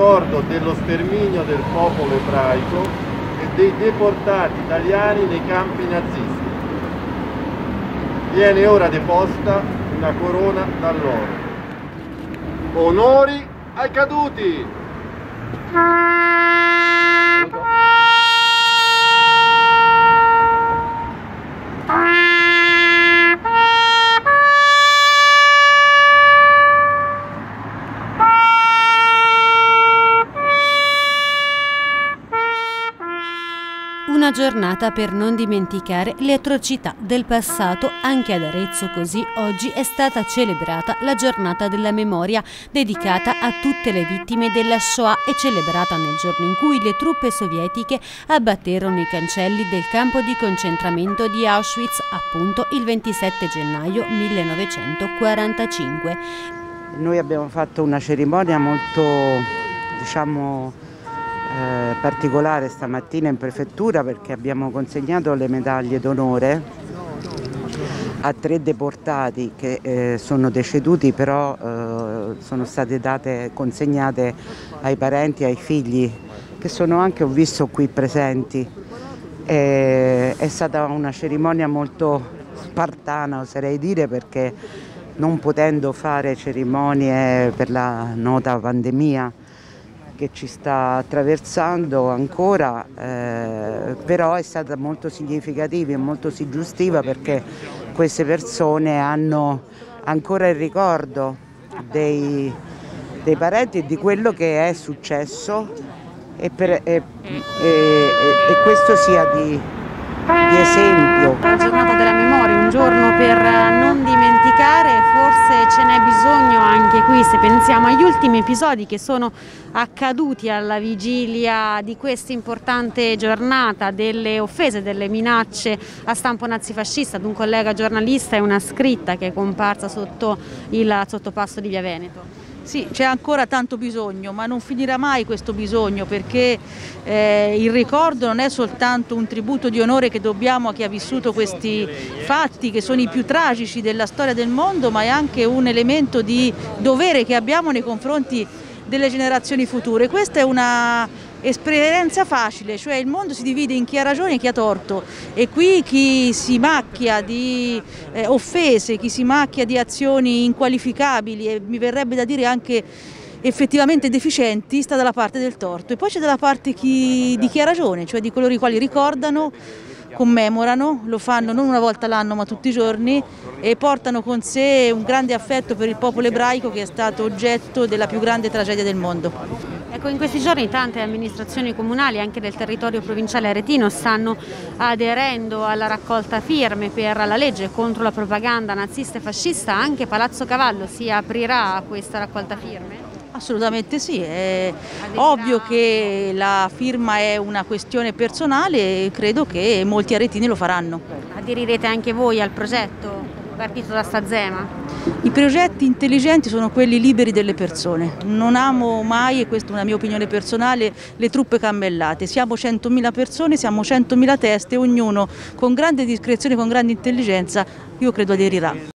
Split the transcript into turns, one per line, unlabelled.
ricordo dello sterminio del popolo ebraico e dei deportati italiani nei campi nazisti. Viene ora deposta una corona d'alloro. Onori ai caduti!
Una giornata per non dimenticare le atrocità del passato. Anche ad Arezzo così oggi è stata celebrata la giornata della memoria dedicata a tutte le vittime della Shoah e celebrata nel giorno in cui le truppe sovietiche abbatterono i cancelli del campo di concentramento di Auschwitz, appunto il 27 gennaio 1945.
Noi abbiamo fatto una cerimonia molto, particolare stamattina in prefettura, perché abbiamo consegnato le medaglie d'onore a 3 deportati che sono deceduti, però sono state consegnate ai parenti e ai figli che sono anche, ho visto, qui presenti. È stata una cerimonia molto spartana, oserei dire, perché non potendo fare cerimonie per la nota pandemia che ci sta attraversando ancora, però è stata molto significativa e molto suggestiva, perché queste persone hanno ancora il ricordo dei parenti e di quello che è successo e questo sia di esempio.
La giornata della memoria, un giorno per non dimenticare, forse ce n'è bisogno anche qui se pensiamo agli ultimi episodi che sono accaduti alla vigilia di questa importante giornata, delle offese, delle minacce a stampo nazifascista ad un collega giornalista e una scritta che è comparsa sotto il sottopasso di Via Veneto.
Sì, c'è ancora tanto bisogno, ma non finirà mai questo bisogno, perché il ricordo non è soltanto un tributo di onore che dobbiamo a chi ha vissuto questi fatti, che sono i più tragici della storia del mondo, ma è anche un elemento di dovere che abbiamo nei confronti delle generazioni future. Questa è una esperienza facile, cioè il mondo si divide in chi ha ragione e chi ha torto, e qui chi si macchia di offese, chi si macchia di azioni inqualificabili e mi verrebbe da dire anche effettivamente deficienti, sta dalla parte del torto. E poi c'è dalla parte di chi ha ragione, cioè di coloro i quali ricordano, commemorano, lo fanno non una volta l'anno ma tutti i giorni, e portano con sé un grande affetto per il popolo ebraico che è stato oggetto della più grande tragedia del mondo.
Ecco, in questi giorni tante amministrazioni comunali anche del territorio provinciale aretino stanno aderendo alla raccolta firme per la legge contro la propaganda nazista e fascista. Anche Palazzo Cavallo si aprirà a questa raccolta firme?
Assolutamente sì, è ovvio che la firma è una questione personale e credo che molti aretini lo faranno.
Aderirete anche voi al progetto partito da Stazema?
I progetti intelligenti sono quelli liberi delle persone. Non amo mai, e questa è una mia opinione personale, le truppe cammellate. Siamo 100.000 persone, siamo 100.000 teste, ognuno con grande discrezione, con grande intelligenza, io credo aderirà.